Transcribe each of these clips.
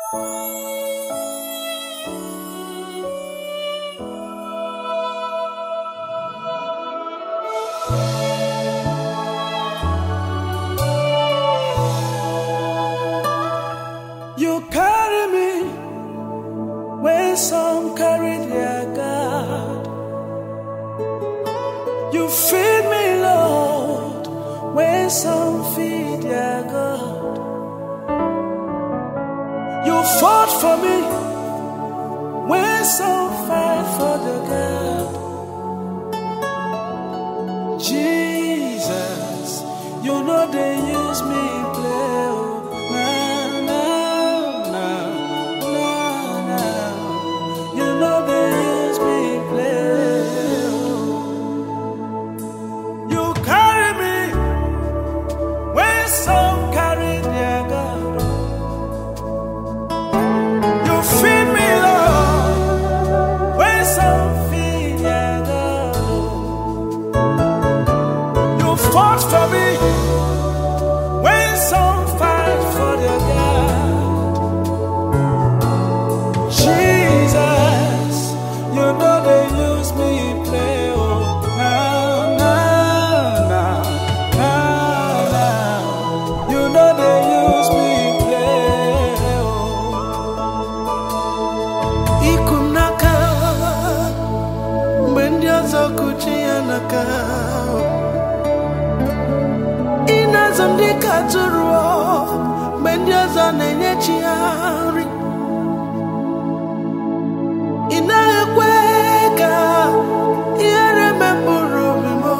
You carry me when some carry their God. You feed me, Lord, when some feed their God. You fought for me when some fight for the God. Jesus, you know they use me play. Inazondika turuo mendiaza nenye chiari inaekweka iere memburu mimo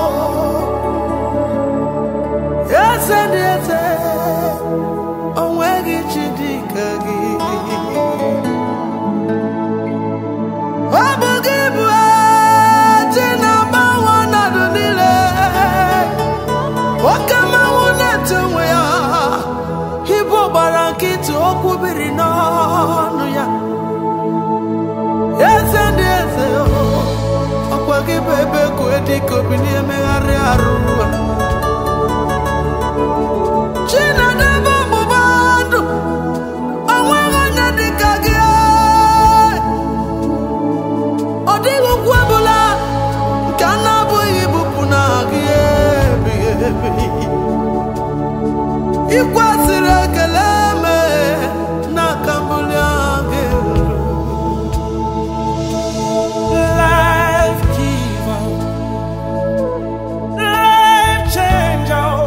yase onwegi chidika gi obugibu atina bawana dunile wakama unetumwe ya hibo barakitu okubiri nonu ya yese okwagi bebe kwediko binie megari arua china debo mubandu onwega nadikagia odigo kwabula kana buibu punagie ikwasire keleme na kambuliage life giver, life changer,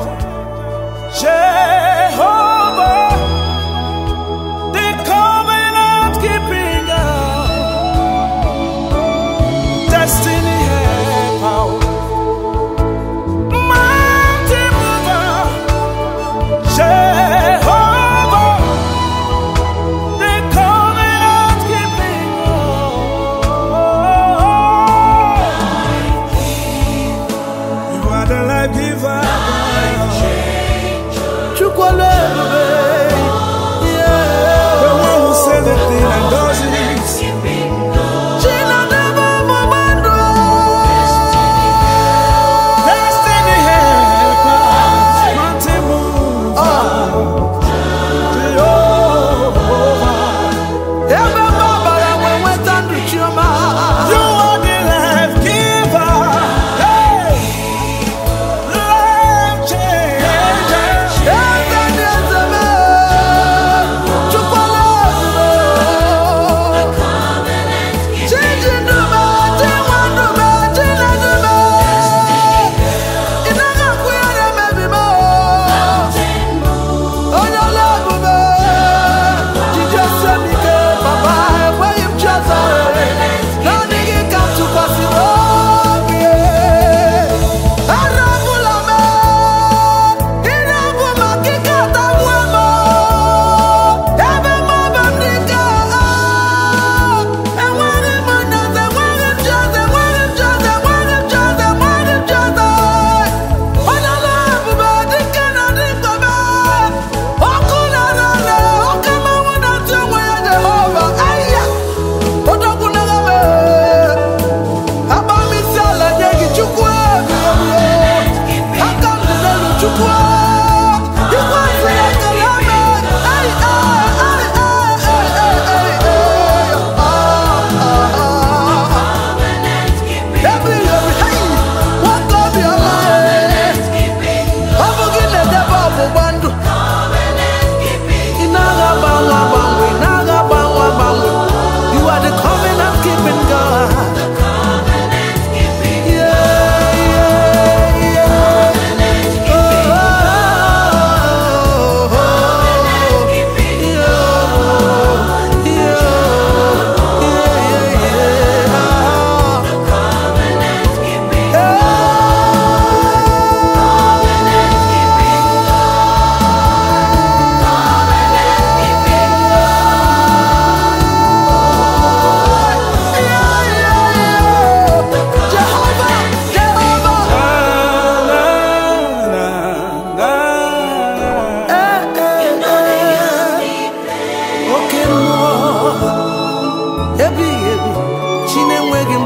Jehovah, the covenant keeping God, destiny helper. Yeah.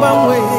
gbanwee